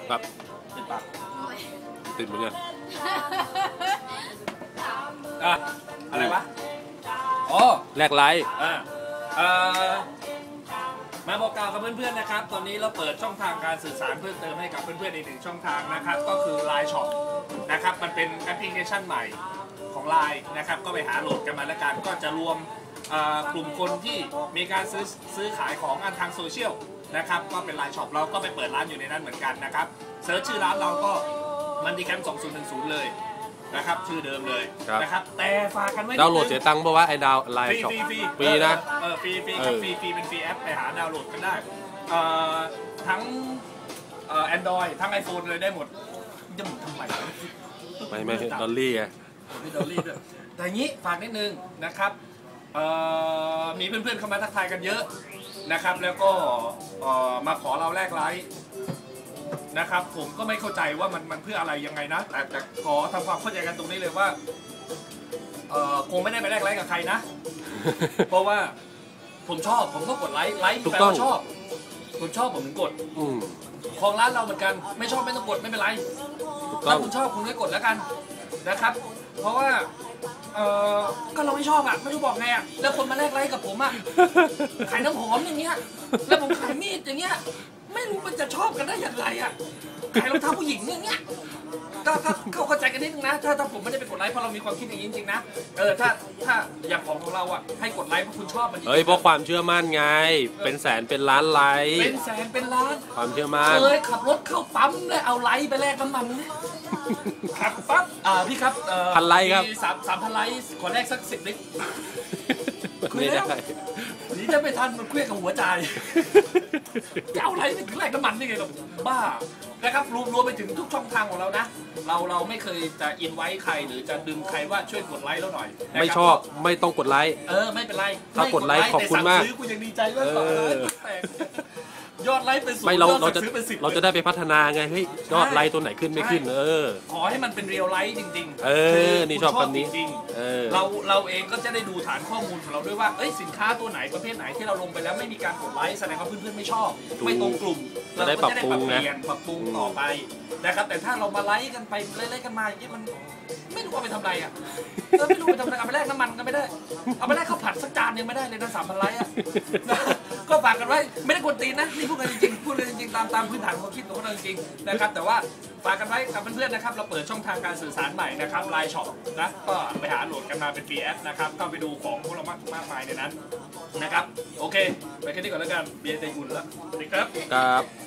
ครับติดปากติดเหมือนกันอะไรวะอ๋อแลกไลค์มาบอกกล่าวกับเพื่อนๆนะครับตอนนี้เราเปิดช่องทางการสื่อสารเพิ่มเติมให้กับเพื่อนๆอีกหนึ่งช่องทางนะครับก็คือ Line Shop นะครับมันเป็นแอปพลิเคชันใหม่ของ Line นะครับก็ไปหาโหลดกันมาแล้วกันก็จะรวมกลุ่มคนที่มีการซื้อขายของทางโซเชียลนะครับก็เป็น Line Shop เราก็ไปเปิดร้านอยู่ในนั้นเหมือนกันนะครับเซิร์ชชื่อร้านเราก็มันดีแคมป์2010เลยนะครับชื่อเดิมเลยนะครับแต่ฝากกันไว้ดาวน์โหลดเสียตังค์เพราะว่าไอ้ดาวไลน์ช็อปฟรีนะฟรีเป็นฟรีแอปไปหาดาวน์โหลดกันได้ทั้งAndroid ทั้ง iPhone เลยได้หมดจะหมุนทำไมไม่ดอลลี่ไงไม่ดอลลี่ด้วยแต่อย่างนี้ฝากนิดนึงนะครับมีเพื่อนๆเข้ามาทักทายกันเยอะนะครับแล้วก็มาขอเราแลกไลค์นะครับผมก็ไม่เข้าใจว่ามันเพื่ออะไรยังไงนะแต่ขอทำความเข้าใจกันตรงนี้เลยว่าคงไม่ได้ไปแลกไลค์กับใครนะเพราะว่าผมชอบผมก็กดไลค์แปลว่าชอบผมชอบผมถึงกดของร้านเราเหมือนกันไม่ชอบไม่ต้องกดไม่เป็นไรถ้าคุณชอบคุณก็กดแล้วกันนะครับเพราะว่าก็เราไม่ชอบอ่ะไม่รู้บอกไงอ่ะแล้วคนมาแลกไลค์กับผมอ่ะขายน้ำหอมอย่างเงี้ยแล้วผมขายมีดอย่างเงี้ยไม่รู้มันจะชอบกันได้อย่างไรอ่ะขายรองเท้าผู้หญิงอย่างเงี้ยก็เข้าใจกันนิดนึงนะถ้าผมไม่ได้ไปกดไลค์เพราะเรามีความคิดอย่างนี้จริงๆนะถ้าอย่างของเราอ่ะให้กดไลค์เพราะคุณชอบมันเพราะความเชื่อมั่นไงเป็นแสนเป็นล้านไลค์เป็นแสนเป็นล้านความเชื่อมั่นขับรถเข้าปั๊มเลยเอาไลค์ไปแลกน้ำมันขับปั๊บพี่ครับพันไลค์ครับ 3,000ไลค์ขอแลกสัก10 ลิตรไม่ได้นี่จะไม่ทันมันเคลื่อนกับหัวใจจะเอาอะไรไปถึงแลกน้ำมันนี่ไงเราบ้านะครับรวมไปถึงทุกช่องทางของเรานะเราไม่เคยจะอินไว้ใครหรือจะดึงใครว่าช่วยกดไลค์เราหน่อยไม่ชอบไม่ต้องกดไลค์ไม่เป็นไรถ้ากดไลค์ขอบคุณมากซื้อกูยังดีใจมากกว่ายอดไลค์เป็นศูนย์เราจะได้ไปพัฒนาไงเฮ้ยยอดไลค์ตัวไหนขึ้นไม่ขึ้นขอให้มันเป็นเรียลไลค์จริงๆนี่ชอบคำนี้จริงเราเองก็จะได้ดูฐานข้อมูลของเราด้วยว่าสินค้าตัวไหนประเภทไหนที่เราลงไปแล้วไม่มีการกดไลค์แสดงว่าเพื่อนๆไม่ชอบไม่ตรงกลุ่มเราก็จะได้ปรับปรุงต่อไปนะครับแต่ถ้าเรามาไลค์กันไปไล่กันมาอย่างนี้มันไม่รู้ว่าไปทำอะไรอ่ะไม่รู้ไปทำอะไรเอาไปแลกน้ำมันก็ไม่ได้เอาไปแลกข้าวผัดสักจานยังไม่ได้เลยนะ3,000 ไลค์อ่ะก็ฝากกันไว้ไม่ได้กวนตีนนะนี่พูดกันจริงๆพูดเลยจริงๆตามพื้นฐานความคิดของเราจริงๆนะครับแต่ว่าฝากกันไว้กับเพื่อนๆนะครับเราเปิดช่องทางการสื่อสารใหม่นะครับ Line Shop นะก็ไปหาโหลดกันมาเป็นฟรีแอปนะครับเข้าไปดูของพวกเรามากมายในนั้นนะครับโอเคไปแค่นี้ก่อนแล้วกันเบียร์ใจอุ่นแล้วสวัสดีครับ